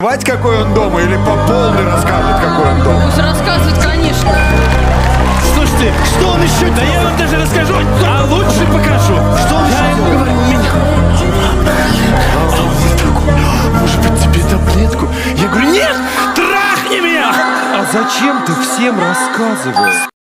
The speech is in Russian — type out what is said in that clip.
Вать, какой он дома, или по полной расскажет, какой он дома? Пусть рассказывает, конечно. Слушайте, что он еще? Да я вам даже расскажу, а лучше покажу. Что он еще говорил? Может быть, тебе таблетку? Я говорю, нет, трахни меня! А зачем ты всем рассказываешь?